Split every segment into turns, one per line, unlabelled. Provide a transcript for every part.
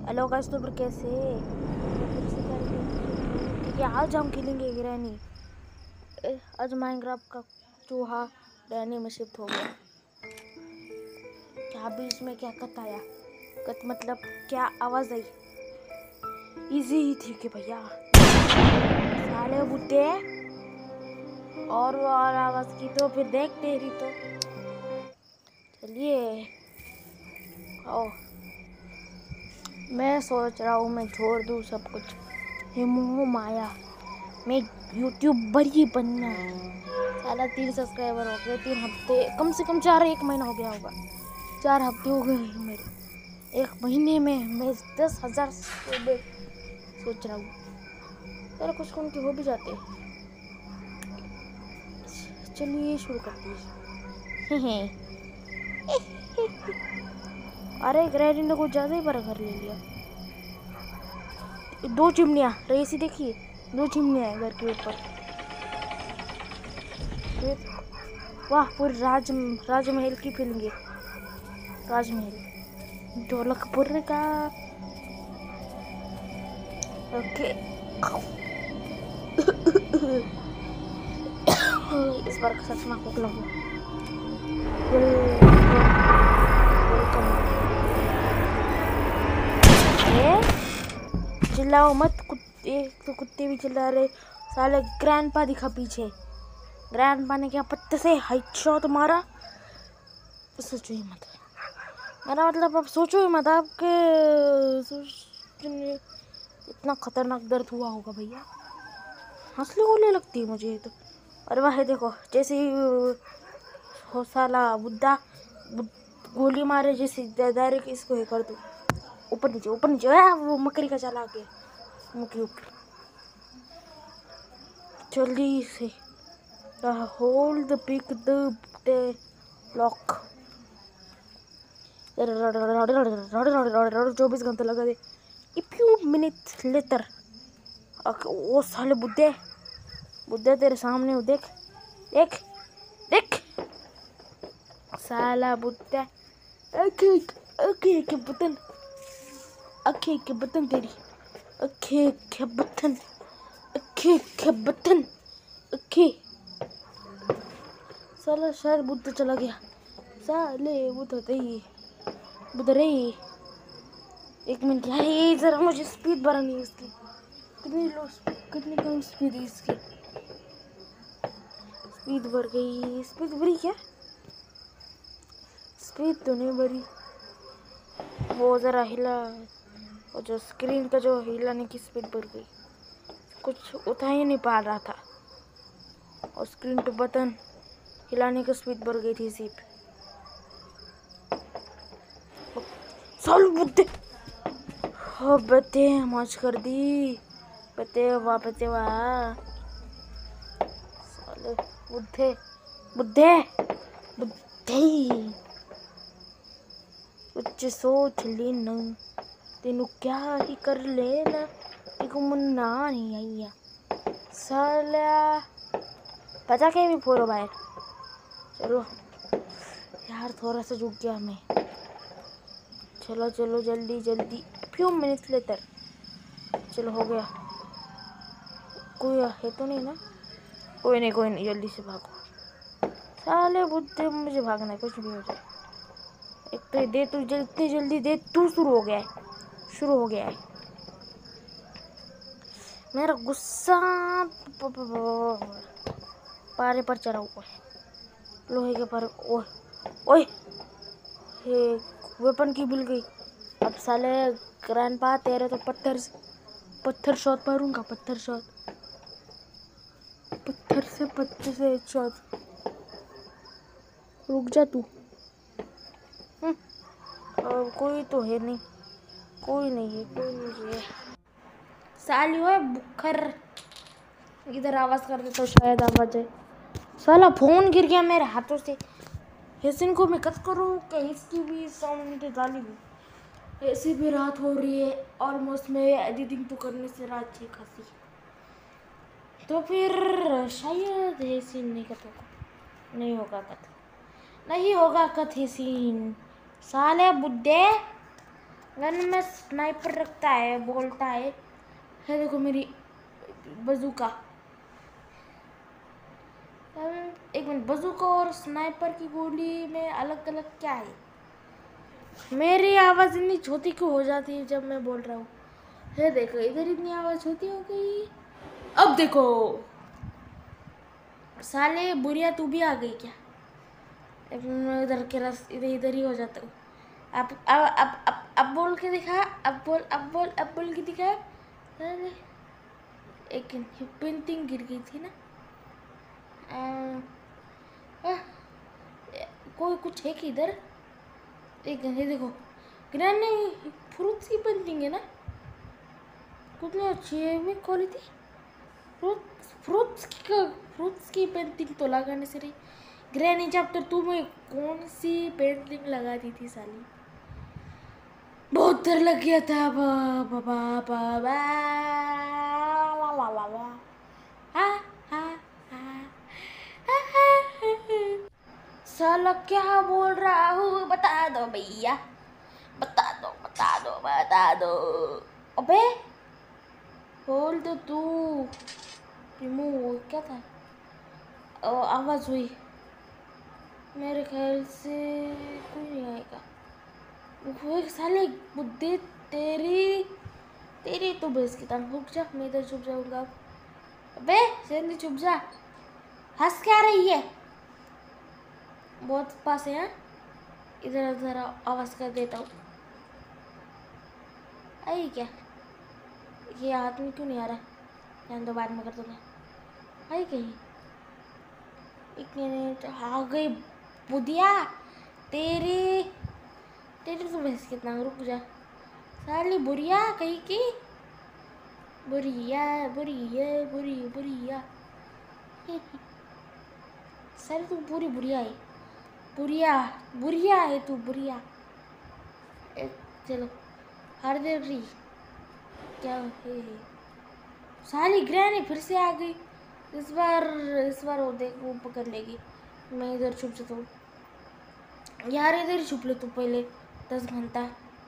Hello guys, तो फिर कैसे ठीक है। आज हम खेलेंगे ग्रैनी। आज माइनक्राफ्ट का चूहा ग्रैनी में शिफ्ट हो गया। क्या भी इसमें क्या कत आया? कत मतलब क्या आवाज आई? इजी ही थी कि भैया साले बुड्ढे और वो और आवाज की तो फिर देख तेरी तो चलिए आओ। मैं सोच रहा हूँ मैं छोड़ दूँ सब कुछ, ये मोह माया, मैं यूट्यूबर ही बनना है। साला 3 सब्सक्राइबर हो गए 3 हफ्ते, कम से कम 1 महीना हो गया होगा। 4 हफ्ते हो गए मेरे। 1 महीने में मैं 10,000 सोच रहा हूँ। चलो कुछ उनके हो भी जाते। चलिए शुरू करते हैं। अरे ग्रैनी ने कुछ ज़्यादा ही बड़ा घर ले लिया। 2 चिमनियाँ रेसी देखिए, 2 चिमनियाँ हैं घर के ऊपर। वाह, पूरे राजमहल की फीलिंग है। राजमहल ढोलकपुर का। ओके इस बार सच में आपको लगा चिल्लाओ मत, तो कुत्ते भी चिल्ला रहे। साले ग्रैंडपा दिखा पीछे। ग्रैंडपा ने क्या पत्ते से हेडशॉट मारा। सोचो ही मत, मेरा मतलब अब सोचो ही मत आपके इतना खतरनाक दर्द हुआ होगा भैया। हंसले होने लगती है मुझे तो। और वह देखो जैसे हो साला बुद्धा गोली मारे जैसे डायरेक्ट इसको ही कर दो। ऊपर नीचे वो मकड़ी का चला के मुँह के ऊपर जल्दी से। Hold the pick the lock. 24 घंटे लगा दे। A few minutes later। ओ साले बुद्धे तेरे सामने हो, देख देख देख साला बुद्धे। के बटन के बटन तेरी के बटन के बटन साला शायद बुद्ध चला गया। साले बुद्ध रे 1 मिनट यार, ये जरा मुझे स्पीड बढ़ानी है इसकी। कितनी कम स्पीड है इसकी। स्पीड बढ़ गई। स्पीड बढ़ी क्या? स्पीड तो नहीं बढ़ी। वो जरा हिला, और जो स्क्रीन का जो हिलाने की स्पीड बढ़ गई। कुछ उठा ही नहीं पा रहा था और स्क्रीन पे बटन हिलाने की स्पीड बढ़ गई थी सिर्फ। साल बुद्धे हो बते मौज कर दी। बते वाह साले बुद्धे कुछ सोच लेना, तेनू क्या ही कर लेना, एक मुन्ना नहीं आइया साला पता के भी फोड़ो बाहर। चलो यार थोड़ा सा झुक गया मैं। चलो जल्दी फ्यू मिनट्स लेटर। चलो हो गया। कोई है तो नहीं ना? कोई नहीं जल्दी से भागो। साले बुद्धे मुझे भागना है, कुछ भी हो जाए। एक तो दे तू जल्दी दे तू। शुरू हो गया है मेरा गुस्सा पारे पर चढ़ा हुआ है। लोहे के पर ओए वेपन की भूल गई। अब साले ग्रैंडपा तेरे तो पत्थर शॉट मारूंगा। पत्थर से शॉट। रुक जा तू। कोई तो है नहीं, कोई नहीं है। साली हो बुखर, इधर आवाज कर दे तो शायद आवाज है। साला फोन गिर गया मेरे हाथों से। हेसिन को मैं कट करूँ क्या? इसकी भी साउंड डाली हुई। ऐसे भी रात हो रही है ऑलमोस्ट। मैं एडिटिंग तो करने से रात थी खासी, तो फिर शायद हेसिन नहीं होगा कथ हेसिन। साले बुड्ढे गन में स्नाइपर रखता है, बोलता है देखो मेरी बंदूका। एक मिनट, बंदूका और स्नाइपर की गोली में अलग अलग क्या है? मेरी आवाज़ इतनी छोटी क्यों हो जाती है जब मैं बोल रहा हूँ? है देखो, इधर इतनी आवाज़ छोटी हो गई। अब देखो साले बुढ़िया, तू भी आ गई क्या? इधर के इधर ही हो जाता हूँ। अब बोल के दिखा, अब बोल के दिखा। अरे एक पेंटिंग गिर गई थी ना। कोई कुछ है कि इधर? एक ये देखो, ग्रैनी फ्रूट्स की पेंटिंग है ना, कितनी अच्छी है। मैं खोली थी फ्रूट्स की पेंटिंग तो लगाने से रही। ग्रैनी जब तो तुम्हें कौन सी पेंटिंग लगा दी थी साली? बहुत डर लग गया था। साला क्या बोल रहा हूँ? बता दो भैया, बता दो। अबे बोल दो तू। रिमूव क्या था? आवाज हुई, मेरे ख्याल से कोई नहीं आएगा। वो साले बुद्धि तेरी तो बस की टांग। रुक जा, मैं इधर छुप जाऊंगा। अबे जल्दी छुप जा, हंस क्या रही है? बहुत पास है। इधर उधर आवाज कर देता हूँ। आई क्या? ये आदमी क्यों नहीं आ रहा? ध्यान दो, बाद में कर दूंगा। आई कहीं? एक मिनट, आ गई बुधिया। तेरी तो भैंस कितना। रुक जा साली बुढ़िया कहीं की। बुढ़िया साली तू पूरी बुढ़िया है। बुढ़िया है तू, बुढ़िया। चलो हर देर रही क्या है? साली ग्रैनी फिर से आ गई। इस बार वो देख, वो पकड़ लेगी। मैं इधर छुप जाता हूँ यार, इधर ही छुप ले तू पहले 10 घंटा।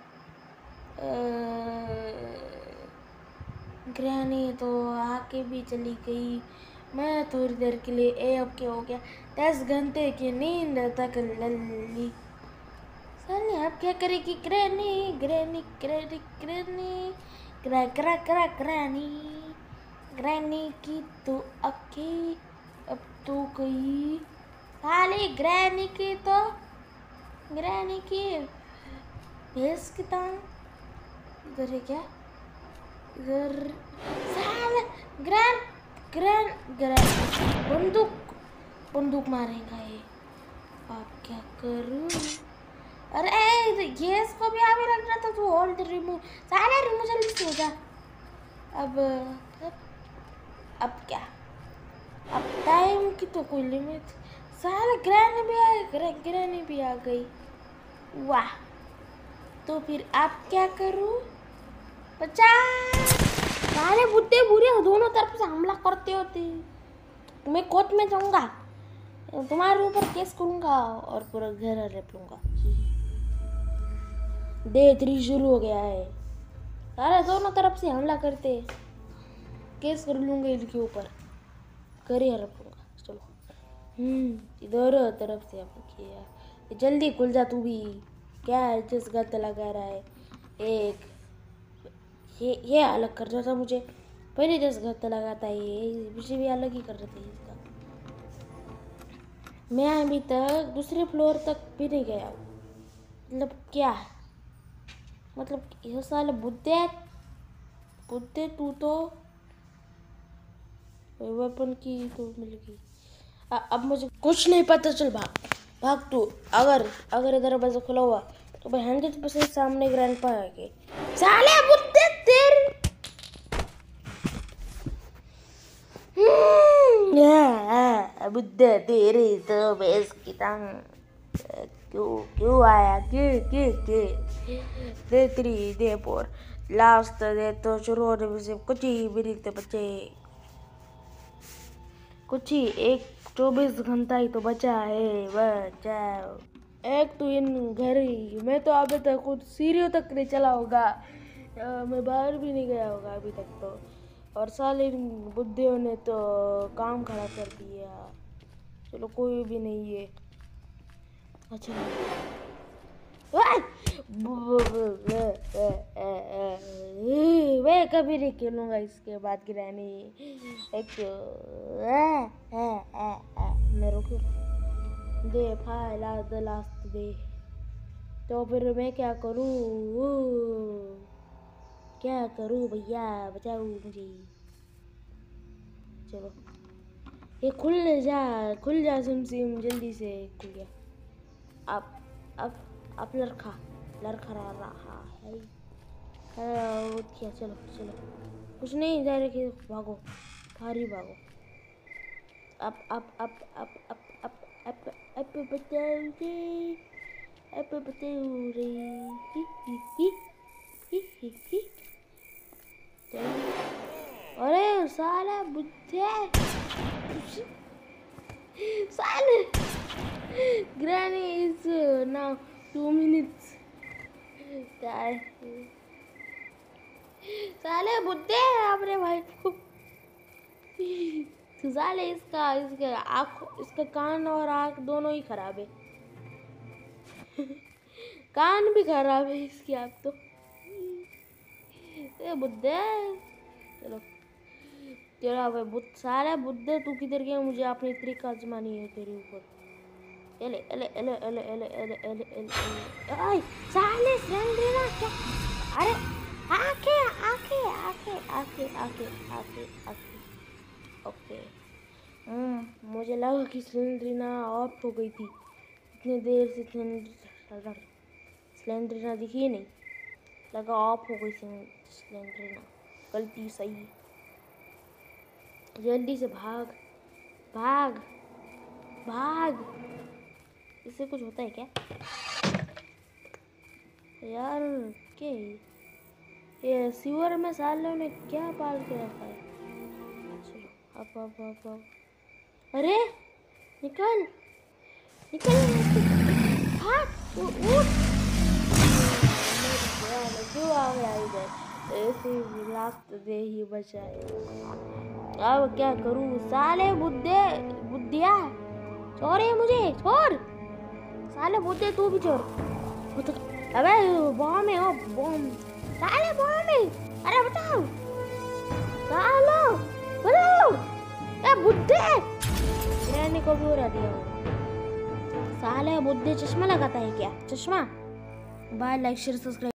ग्रैनी तो आके भी चली गई। मैं थोड़ी देर के लिए अब क्या हो गया, 10 घंटे की नींद तक लली। साली अब क्या करेगी ग्रैनी? ग्रैनी की तो अक्की अब तो गई। साली ग्रैनी की भैंस की टांग इधर है क्या? इधर साला ग्रैन बंदूक मारेगा ये। अब क्या करूं? अरे ये इसको भी आगे लग रहा था। तू होल्ड रिमूव, साला रिमूव जल्दी से हो जा। अब क्या? अब टाइम की तो कोई लिमिट। साला ग्रैनी भी आ गई। वाह, तो फिर अब क्या करूं? बचा सारे बुड्ढे बुरे दोनों तरफ से हमला करते होते। मैं कोर्ट में जाऊंगा, तुम्हारे ऊपर केस करूंगा और पूरा घर रेप लूंगा। डे 3 शुरू हो गया है। सारे दोनों तरफ से हमला करते, केस कर लूंगा इनके ऊपर, करियर रखूंगा। चलो इधर तरफ से अब किया। जल्दी खुल जा तू भी। क्या है जिस गलत लगा रहा है? एक ये अलग कर रहा था मुझे पहले, जिस गलत लगाता है ये मुझे भी अलग ही कर रहे थे इसका। मैं अभी तक दूसरे फ्लोर तक भी नहीं गया। मतलब क्या है? मतलब ये साले बुद्धे तू तो वेपन की तो मिल गई। अब मुझे कुछ नहीं पता। चल भाग तू। अगर इधर बस खुला हुआ तो मैं 100% सामने ग्रैंडपा आएंगे। साले बुद्धे तेरे बुद्धे तेरे तो बेस की टांग। क्यों आया? दे 3 दे 4 लास्ट दे तो शुरू होने में से कुछ ही मिनट बचे। कुछ ही 24 घंटा ही तो बचा है। बचाओ। एक तो इन घर ही, मैं तो अभी तक कुछ सीढ़ियों तक नहीं चला होगा, मैं बाहर भी नहीं गया होगा अभी तक तो। और साले इन बुड्ढियों ने तो काम खड़ा कर दिया। चलो कोई भी नहीं है। अच्छा मैं कभी नहीं खेलूंगा इसके बाद की रानी। एक मैं रुक दे फाइल द लास्ट दे। तो फिर मैं क्या करूँ भैया, बचाओ मुझे। चलो ये खुल जा सिम जल्दी से खुल गया। अब लड़खा रहा है। क्या चलो कुछ नहीं जा रहे, भागो भारी भागो। अब बताओ रे। अरे साला बुद्धे साले Granny is now 2 minutes. साले बुद्धे अपने भाई को साले इसका आँख, इसका कान और आँख दोनों ही खराब है। कान भी खराब है इसकी आँख तो। बुद्धे चलो अब सारे बुद्धे तू किधर गया? मुझे अपनी ट्रिक आजमानी है तेरे ऊपर। एले एले एले एले एले एले एले एले ओए साले स्लेंडरना क्या? अरे आके आके आके आके आके आके आके ओके। मुझे लगा कि स्लेंडरना ऑफ हो गई थी, इतनी देर से स्लेंडरना दिखी नहीं, लगा ऑफ हो गई स्लेंडरना। गलती सही। जल्दी से भाग भाग भाग। इससे कुछ होता है क्या यार? क्या ये सीवर में सालों ने क्या पाल के रखा है? चलो अब अरे निकल भाग उठ। क्यों आ गया इधर? ऐसे लास्ट दे ही बचाए। अब क्या करूं? साले बुद्धिया छोड़ मुझे, छोड़ साले बुद्धे, तू भी छोड़। अबे बॉम्ब है, ओ बॉम्ब साले बॉम्ब है। अरे बचाओ सालो बचाओ। ए बुद्धे रहने को भी उड़ा दिया साले बुद्धे। चश्मा लगाता है क्या? चश्मा। Bye, like share subscribe.